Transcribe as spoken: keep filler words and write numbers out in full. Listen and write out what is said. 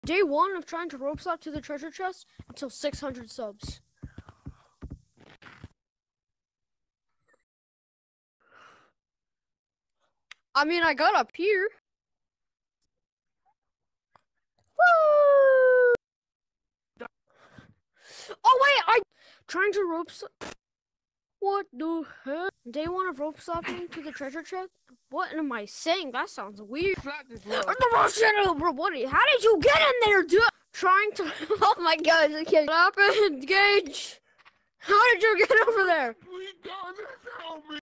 Day one of trying to rope slap to the treasure chest until six hundred subs. I mean, I got up here. Woo! Oh wait, I trying to rope slap. What the heck? Day one of rope slapping to the treasure chest? What am I saying? That sounds weird. Bro, what? How did you get in there, dude? Trying to. Oh my god, I can't. What happened, Gage? How did you get over there?